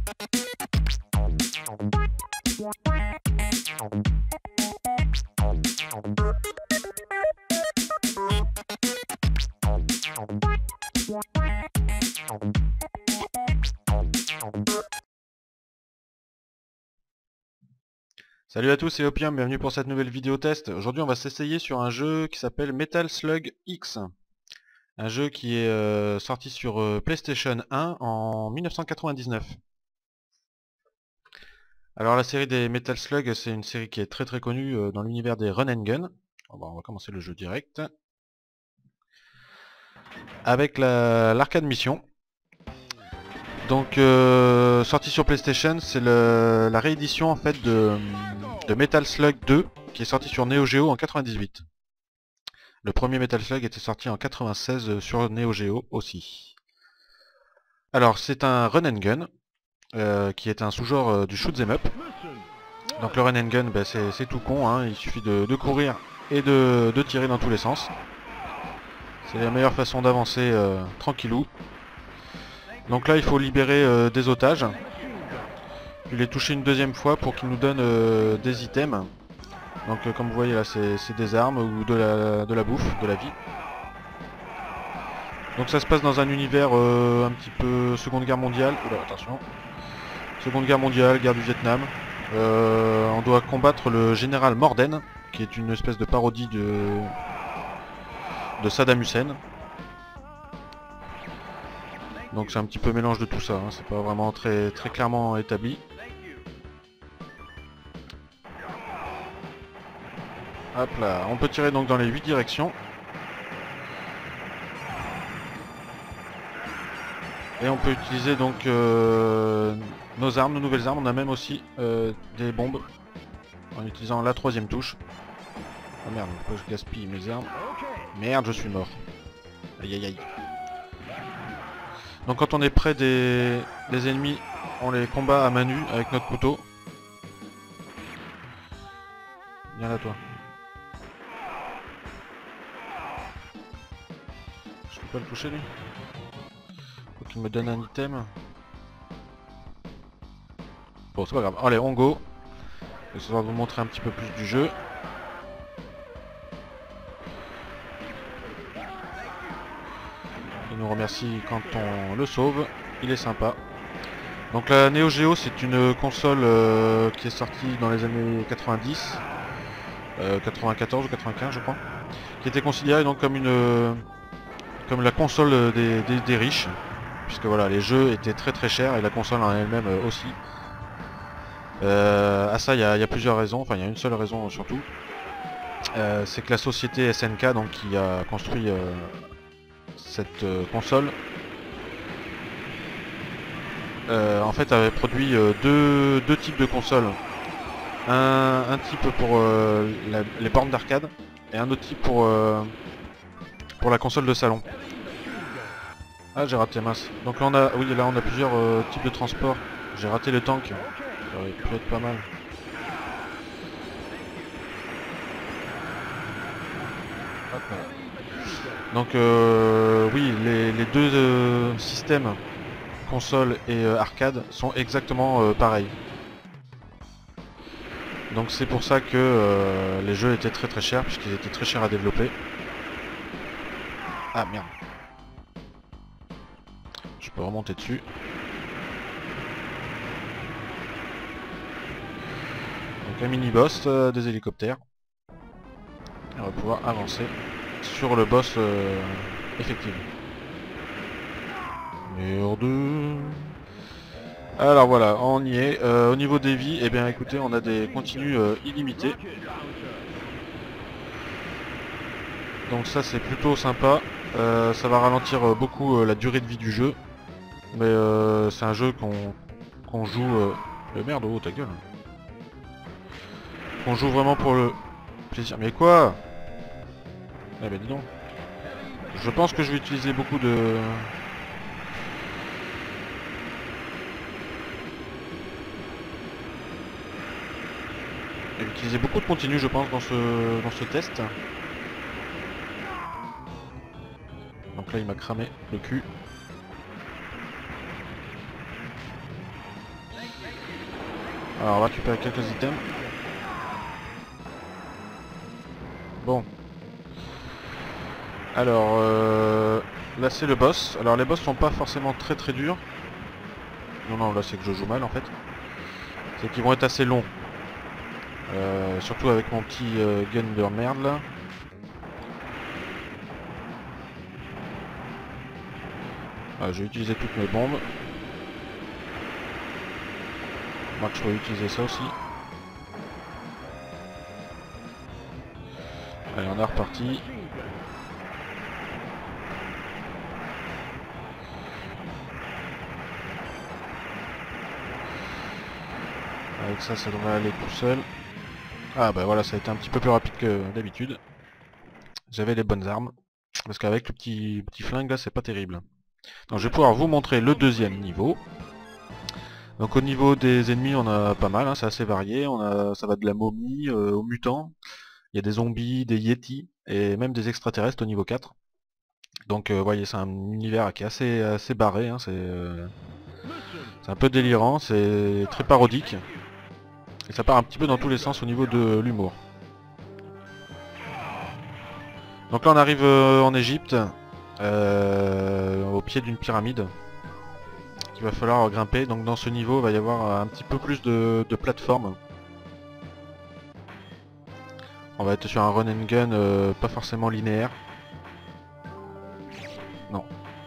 Salut à tous, c'est Opium, bienvenue pour cette nouvelle vidéo test. Aujourd'hui on va s'essayer sur un jeu qui s'appelle Metal Slug X. Un jeu qui est sorti sur PlayStation 1 en 1999. Alors la série des Metal Slug, c'est une série qui est très connue dans l'univers des Run and Gun. On va commencer le jeu direct. Avec l'arcade mission. Donc sorti sur PlayStation, c'est la réédition en fait de Metal Slug 2 qui est sorti sur Neo Geo en 98. Le premier Metal Slug était sorti en 96 sur Neo Geo aussi. Alors c'est un run and gun qui est un sous-genre du shoot 'em up. Donc le run and gun c'est tout con, hein. Il suffit de courir et de tirer dans tous les sens. C'est la meilleure façon d'avancer tranquillou. Donc là il faut libérer des otages. Puis les toucher une deuxième fois pour qu'ils nous donnent des items. Donc comme vous voyez là c'est des armes ou de la bouffe, de la vie. Donc ça se passe dans un univers un petit peu Seconde Guerre mondiale. Oula, attention. Seconde Guerre mondiale, guerre du Vietnam. On doit combattre le général Morden, qui est une espèce de parodie de Saddam Hussein. Donc c'est un petit peu mélange de tout ça, hein. C'est pas vraiment très clairement établi. Hop là, on peut tirer donc dans les 8 directions. Et on peut utiliser donc nos armes, nos nouvelles armes. On a même aussi des bombes en utilisant la troisième touche. Oh merde, pourquoi je gaspille mes armes? Merde, je suis mort. Aïe aïe aïe. Donc quand on est près des ennemis, on les combat à main nue avec notre couteau. Viens là toi. Je peux pas le toucher lui? Faut qu'il me donne un item. Bon c'est pas grave, allez on go. Ça va vous montrer un petit peu plus du jeu. Il nous remercie quand on le sauve, il est sympa. Donc la Neo Geo c'est une console qui est sortie dans les années 90, 94 ou 95 je crois, qui était considérée donc comme la console des riches, puisque voilà les jeux étaient très chers et la console en elle-même aussi. À ça il y a plusieurs raisons, enfin il y a une seule raison surtout. C'est que la société SNK donc qui a construit cette console en fait avait produit deux types de consoles. Un type pour les bornes d'arcade et un autre type pour la console de salon. Ah j'ai raté, mince. Donc là on a, oui là on a plusieurs types de transport. J'ai raté le tank. Ça aurait pu être pas mal. Hop là. Donc oui les deux systèmes console et arcade sont exactement pareils. Donc c'est pour ça que les jeux étaient très chers, puisqu'ils étaient très chers à développer. Ah merde. Je peux remonter dessus. Donc un mini-boss, des hélicoptères. Et on va pouvoir avancer sur le boss effectivement. Merde. Alors voilà, on y est. Au niveau des vies, eh bien écoutez, on a des continues illimités. Donc ça c'est plutôt sympa. Ça va ralentir beaucoup la durée de vie du jeu. Mais c'est un jeu qu'on joue... merde, oh ta gueule. Qu'on joue vraiment pour le plaisir. Mais quoi? Eh ben dis donc. Je pense que je vais utiliser beaucoup de... Je vais utiliser beaucoup de continu je pense dans ce test. Donc là il m'a cramé le cul. Alors on va récupérer quelques items. Bon. Alors là c'est le boss. Alors les boss sont pas forcément très durs. Non là c'est que je joue mal en fait. C'est qu'ils vont être assez longs. Surtout avec mon petit gun de merde là. Ah, j'ai utilisé toutes mes bombes. Remarque, je peux utiliser ça aussi. Allez, on est reparti. Avec ça, ça devrait aller tout seul. Ah bah voilà, ça a été un petit peu plus rapide que d'habitude. J'avais les bonnes armes. Parce qu'avec le petit flingue là, c'est pas terrible. Donc je vais pouvoir vous montrer le deuxième niveau. Donc au niveau des ennemis, on a pas mal, hein, c'est assez varié. Ça va de la momie aux mutants. Il y a des zombies, des yétis et même des extraterrestres au niveau 4. Donc vous voyez, c'est un univers qui est assez barré, hein, c'est un peu délirant, c'est très parodique. Et ça part un petit peu dans tous les sens au niveau de l'humour. Donc là on arrive en Égypte, au pied d'une pyramide, qu'il va falloir grimper. Donc dans ce niveau il va y avoir un petit peu plus de plateformes. On va être sur un run and gun pas forcément linéaire. Non.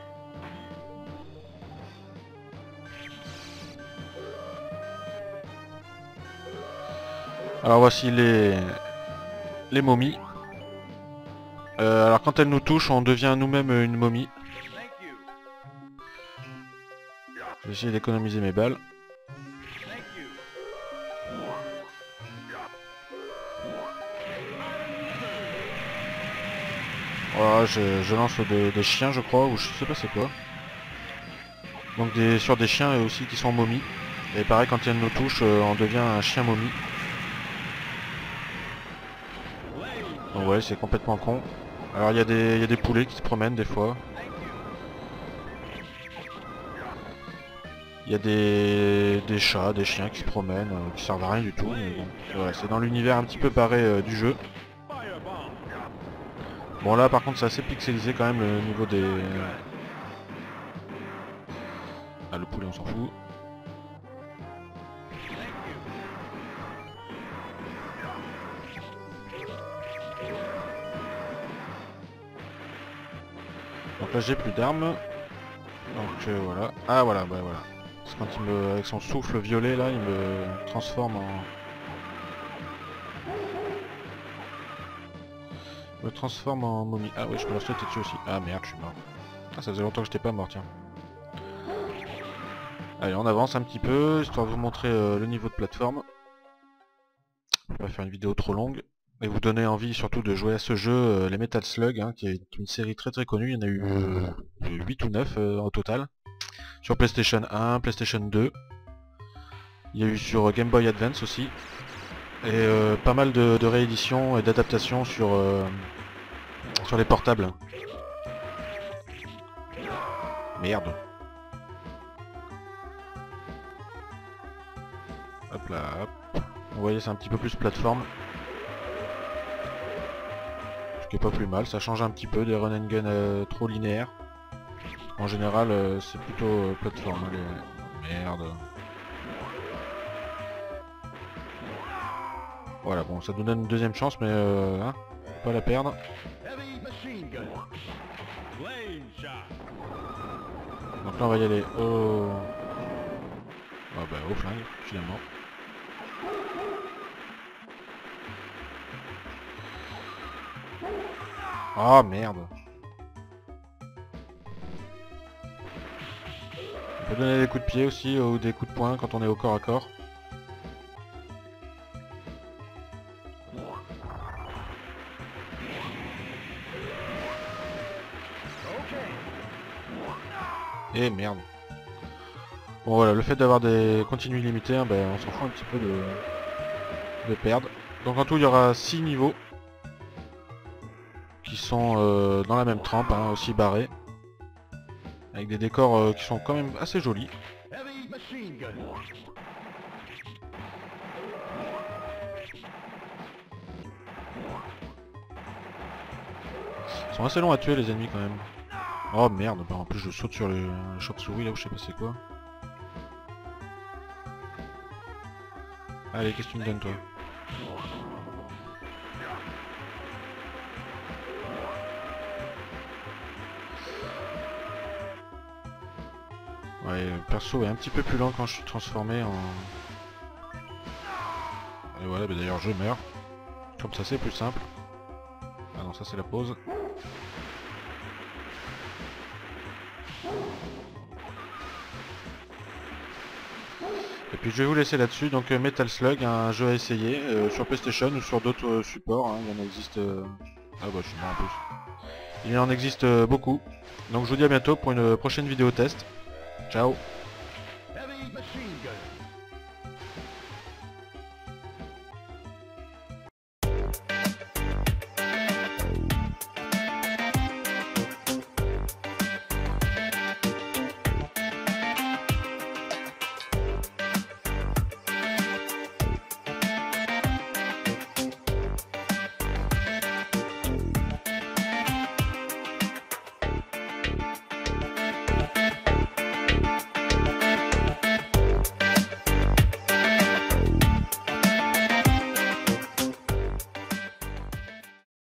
Alors voici les momies. Alors quand elles nous touchent, on devient nous-mêmes une momie. Je vais essayer d'économiser mes balles. Voilà, je lance des chiens je crois, ou je sais pas c'est quoi. Donc sur des chiens aussi qui sont momies. Et pareil quand elles nous touchent, on devient un chien momie. Donc ouais, c'est complètement con. Alors il y a des poulets qui se promènent des fois. Il y a des chats, des chiens qui se promènent, qui servent à rien du tout. Mais bon, voilà, c'est dans l'univers un petit peu barré du jeu. Bon là par contre c'est assez pixelisé quand même le niveau des... Ah le poulet on s'en fout. Donc là j'ai plus d'armes. Donc voilà. Ah voilà, bah voilà. C'est quand avec son souffle violet là, il me transforme en... Il me transforme en momie. Ah oui, je peux leur sauter dessus aussi. Ah merde, je suis mort. Ah ça faisait longtemps que j'étais pas mort, tiens. Allez, on avance un petit peu, histoire de vous montrer le niveau de plateforme. Je vais pas faire une vidéo trop longue. Et vous donner envie surtout de jouer à ce jeu, les Metal Slug, hein, qui est une série très connue. Il y en a eu 8 ou 9 au total. Sur PlayStation 1, PlayStation 2. Il y a eu sur Game Boy Advance aussi. Et pas mal de rééditions et d'adaptations sur les portables. Merde. Hop là, hop. Vous voyez, c'est un petit peu plus plateforme. Ce qui est pas plus mal, ça change un petit peu des run and gun trop linéaires. En général, c'est plutôt plateforme. Allez. Merde. Voilà, bon, ça nous donne une deuxième chance, mais hein, faut pas la perdre. Donc là, on va y aller au... Ah bah, au flingue, finalement. Ah merde. On peut donner des coups de pied aussi, ou des coups de poing quand on est au corps à corps. Et merde. Bon voilà, le fait d'avoir des continues limitées, hein, ben, on s'en fout un petit peu de perdre. Donc en tout il y aura 6 niveaux qui sont dans la même trempe, hein, aussi barrés. Avec des décors qui sont quand même assez jolis. Ils sont assez longs à tuer les ennemis quand même. Oh merde, bah en plus je saute sur le chauve-souris là où je sais pas c'est quoi. Allez, qu'est-ce que tu me donnes toi? Ouais, le perso est un petit peu plus lent quand je suis transformé en... Et voilà, bah d'ailleurs je meurs. Comme ça c'est plus simple. Ah non, ça c'est la pause. Et puis je vais vous laisser là-dessus, donc Metal Slug, un jeu à essayer sur PlayStation ou sur d'autres supports, hein. Il y en existe... Ah bah je suis mort en plus. Il en existe beaucoup. Donc je vous dis à bientôt pour une prochaine vidéo test. Ciao. Heavy machine gun.